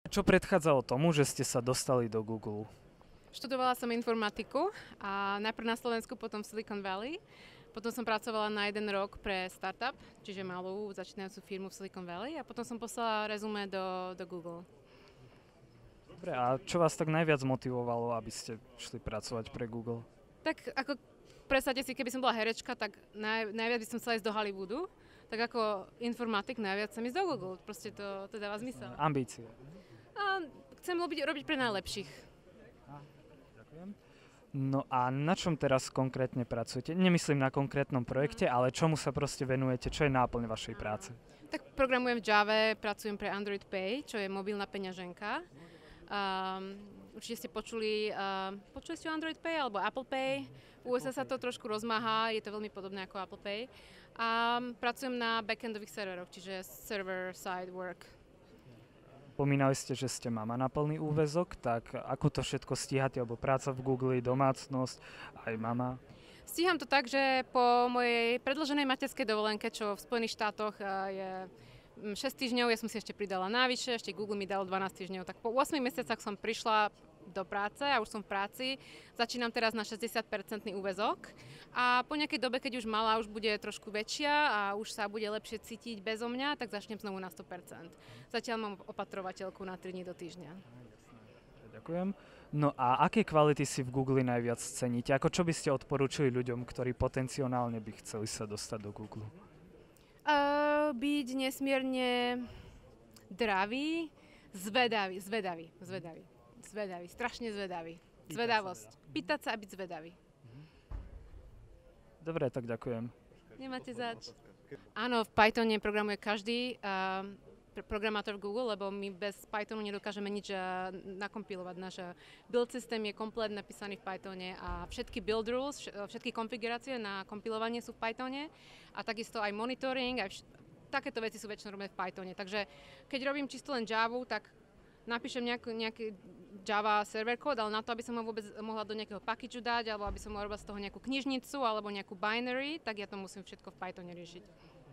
Čo predchádzalo tomu, že ste sa dostali do Google? Študovala som informatiku a najprv na Slovensku, potom v Silicon Valley. Potom som pracovala na 1 rok pre startup, čiže malú začínajúcu firmu v Silicon Valley a potom som poslala rezume do Google. Dobre, a čo vás tak najviac motivovalo, aby ste šli pracovať pre Google? Tak ako predstavte si, keby som bola herečka, tak najviac by som chcela ísť do Hollywoodu. Tak ako informatik najviac chcem ísť do Google. Proste to dáva zmysel. Ambície. A chcem robiť pre najlepších. Ďakujem. No a na čom teraz konkrétne pracujete? Nemyslím na konkrétnom projekte, ale čomu sa proste venujete? Čo je náplň vašej práce? Tak programujem v Java, pracujem pre Android Pay, čo je mobilná peňaženka. Určite ste počuli ste o Android Pay alebo Apple Pay. V USA sa to trošku rozmáha, je to veľmi podobné ako Apple Pay. A pracujem na backendových serveroch, čiže server-side work. Pomínali ste, že ste mama na plný úväzok, tak ako to všetko stíhate, alebo práca v Google, domácnosť, aj mama? Stíham to tak, že po mojej predĺženej materskej dovolenke, čo v Spojených štátoch je 6 týždňov, ja som si ešte pridala navyše, ešte Google mi dal 12 týždňov, tak po 8 mesiacoch som prišla do práce a už som v práci. Začínam teraz na 60% úväzok a po nejakej dobe, keď už malá už bude trošku väčšia a už sa bude lepšie cítiť bezo mňa, tak začnem znovu na 100%. Zatiaľ mám opatrovateľku na 3 dní do týždňa. Ďakujem. No a aké kvality si v Google najviac ceníte? Ako čo by ste odporúčili ľuďom, ktorí potenciálne by chceli sa dostať do Google? Byť nesmierne dravý, zvedavý, strašne zvedavý. Zvedavosť. Pýtať sa a byť zvedavý. Dobre, tak ďakujem. Nemáte zač. Áno, v Pythone programuje každý programátor v Google, lebo my bez Pythonu nedokážeme nič nakompilovať. Náš build systém je komplet napísaný v Pythone a všetky build rules, všetky konfigurácie na kompilovanie sú v Pythone a takisto aj monitoring, takéto veci sú väčšinou robené v Pythone. Takže keď robím čisto len Javu, tak napíšem nejaký Java server kód, ale na to, aby som ho vôbec mohla do nejakého packageu dať, alebo aby som mohla robiť z toho nejakú knižnicu alebo nejakú binary, tak ja to musím všetko v Pythone riešiť.